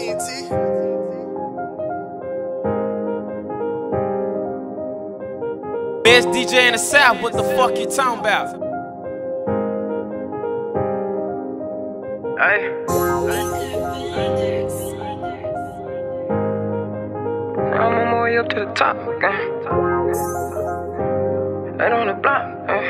TNT. Best DJ in the South, what the fuck you talking about? Hey. I'm on my way up to the top, gang. Right on the block,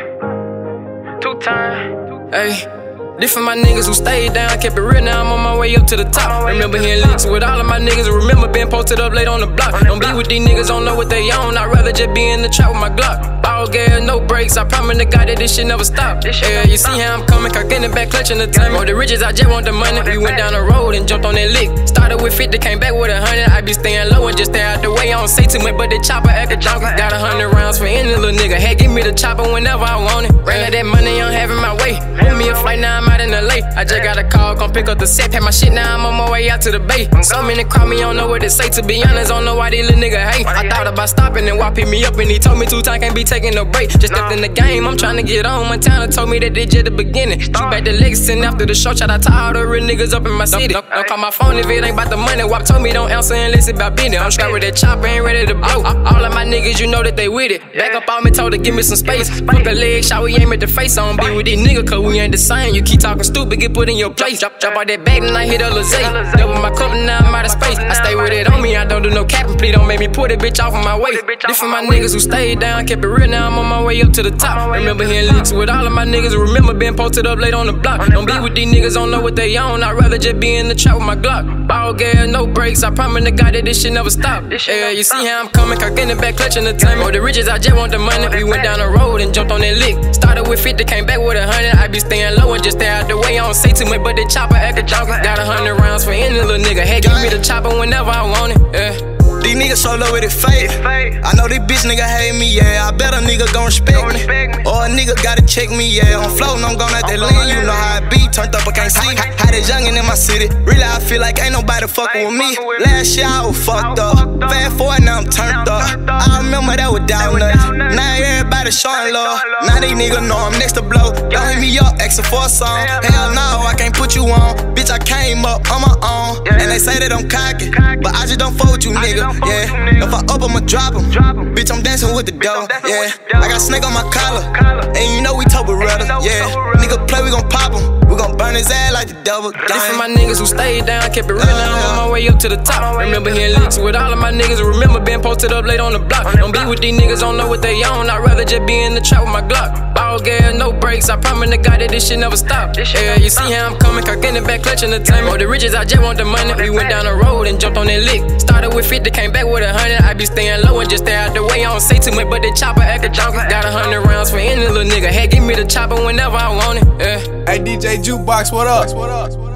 2 times. Hey. This for my niggas who stayed down, kept it real, now I'm on my way up to the top. Remember hearing lyrics with all of my niggas, remember being posted up late on the block. Don't be with these niggas, don't know what they own, I'd rather just be in the trap with my Glock. All gas, no brakes, I promise the God that this shit never stop. Yeah, you see how I'm coming, cocking it back, clutching the time. Oh, the riches, I just want the money. We went down the road and jumped on that lick. Started with 50, came back with 100. I be staying low and just stay out the way. I don't say too much, but the chopper act a junkie. Got 100 rounds for any little nigga. Hey, give me the chopper whenever I want it. Ran out that money, I'm having my way. Hold me a flight, now I'm out in LA. I just got a call, gon' pick up the set, pack my shit, now I'm on my way out to the bay. So many call me, don't know what to say. To be honest, don't know why these little nigga hate. I thought about stopping and walk pick me up, and he told me 2 times can't be taking no break. Just stepped in the game, I'm trying to get on. Montana told me that they just the beginning. Shoot back the Lexington after the show, shout out to all the real niggas up in my city. Don't call my phone if it ain't about the money. Wap told me don't answer unless it's about business. I'm strapped with that chopper, ain't ready to blow. All of my niggas, you know that they with it. Back up on me, told to give me some space. Fuck a leg shot, we aim at the face. I don't be with these niggas, cause we ain't the same. You keep talking stupid, get put in your place. Drop out that bag, then I hit a Lizzie. Double my cup, now I'm out of space. I stay with it on me, I don't do no capping. Please don't make me put that bitch off of my waist. This for my niggas who stayed down, kept it real, now I'm on my way up to the top. Remember hearing lyrics with all of my niggas, remember being posted up late on the block. Don't be with these niggas, don't know what they own, I'd rather just be in the trap with my Glock. All gas, no brakes, I promise the God that this shit never stop. Yeah, you see how I'm coming, cocking it back, clutching the time. Oh, the riches, I just want the money. We went down the road and jumped on that lick. Started with 50, came back with 100. I be staying low and just stay out the way, I don't say too much, but the chopper act a junkie. Got 100 rounds for any little nigga. Hey, give me the chopper whenever I want it. Yeah. These niggas so low with it fake. I know these bitch nigga hate me, yeah. I bet a nigga gon' respect me. Or a nigga gotta check me, yeah. On floatin', I'm gon' at that lean. You know how I be, turned up, I can't sleep. Had a youngin' in my city. Really, I feel like ain't nobody fuckin' with me. Last year I was fucked up. Fast forward, now I'm turned up. I remember that was down nothing. Now everybody showing love. Now these niggas know I'm next to blow. Don't hit me up, asking for a song. Hell no, I can't put you on. Bitch, I came up on my own. And they say that I'm cocky, but I just don't fuck with you, nigga. Yeah, if I up, I'ma drop him. Bitch, I'm dancing with the dough. Yeah, I got snake on my collar, and you know we talk with rudder. Yeah, nigga play, we gon' pop him. We gon' burn his ass like the double. This for my niggas who stayed down, kept it real, now I'm on my way up to the top. Remember hearing lyrics with all of my niggas, remember being posted up late on the block. Don't be with these niggas, don't know what they own, I'd rather just be in the trap with my Glock. All gas, no brakes, I promise the God that this shit never stop. Yeah, you see how I'm coming, cocking it back, clutching the time. Oh, the riches, I just want the money. We went down the road and jumped on that lick. Started with 50, came back with 100. I be staying low and just stay out the way. I don't say too much, but the chopper act a junkie. Got 100 rounds for any little nigga. Hey, give me the chopper whenever I want it. Yeah. Hey DJ Jukebox, what up?